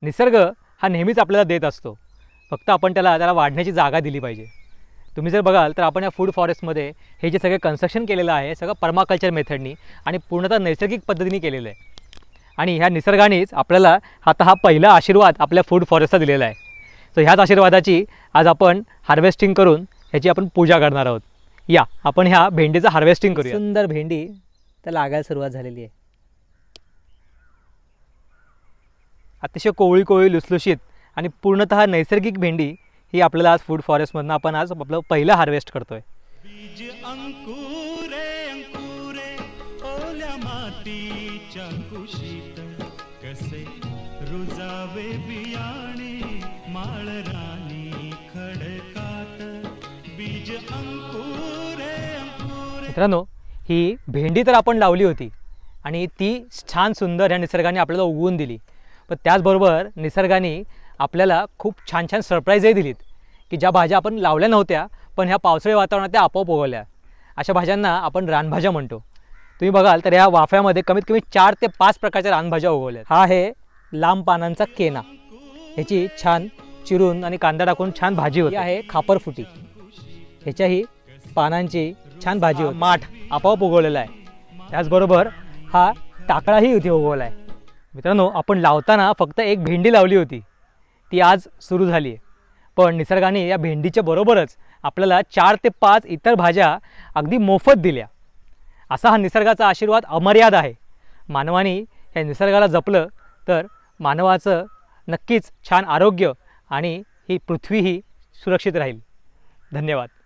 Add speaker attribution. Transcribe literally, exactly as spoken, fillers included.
Speaker 1: निसर्ग हा नेहमीच आपल्याला देत असतो, फक्त आपण त्याला त्याला वाढण्याची जागा दिली पाहिजे। तुम्ही जर बघाल तर आपण या फूड फॉरेस्टमध्ये हे जे सगळे कन्स्ट्रक्शन केलेलं आहे सगळं पर्माकल्चर मेथडनी आणि पूर्णतः नैसर्गिक पद्धतीने केलेलं आहे। आणि ह्या निसर्गानेच आपल्याला आता हा पहिला आशीर्वाद आपल्या फूड फॉरेस्टला दिलेला आहे। सो ह्याच आशीर्वादाची आज आपण हार्वेस्टिंग करून ह्याची आपण पूजा करणार आहोत। या आपण ह्या भेंडीचं हार्वेस्टिंग करूया। सुंदर भेंडी तर लागायला सुरुवात झालेली आहे। अतिशय कोवळी कोवळी लुसलुशीत आणि पूर्णतः नैसर्गिक भेंडी ही आपल्याला आज फूड फॉरेस्टमधनं आपण आज आपलं पहिलं हार्वेस्ट करतोय।
Speaker 2: बीज अंकुरे अंकुरे ओल्या मातीच्या कुशीत कसे रुजावे बियाणे माळरानी खडकात बीज अंकुरे अंकुरे।
Speaker 1: मित्रांनो, ही भेंडी तर आपण लावली होती आणि ती छान सुंदर ह्या निसर्गाने आपल्याला उगवून दिली, पण त्याचबरोबर निसर्गाने आपल्याला खूप छान छान सरप्राईजही दिलीत की ज्या भाज्या आपण लावल्या नव्हत्या पण ह्या पावसाळी वातावरणात त्या आपोआप उगवल्या। अशा भाज्यांना आपण रानभाज्या म्हणतो। तुम्ही बघाल तर ह्या वाफ्यामध्ये कमीत कमी चार ते पाच प्रकारच्या रानभाज्या उगवल्या। हा आहे लांब पानांचा केना, ह्याची छान चिरून आणि कांदा टाकून छान भाजी होती। आहे खापरफुटी, ह्याच्याही पानांची छान भाजी होती। माठ आपोआप उगवलेला आहे। त्याचबरोबर हा टाकळाही इथे उगवला आहे। मित्रांनो, आपण लावताना फक्त एक भेंडी लावली होती, ती आज सुरू झाली आहे, पण निसर्गाने या भेंडीच्या बरोबरच आपल्याला चार ते पाच इतर भाज्या अगदी मोफत दिल्या। असा हा निसर्गाचा आशीर्वाद अमर्याद आहे। मानवाने या निसर्गाला जपलं तर मानवाचं नक्कीच छान आरोग्य आणि ही पृथ्वी ही सुरक्षित राहील। धन्यवाद।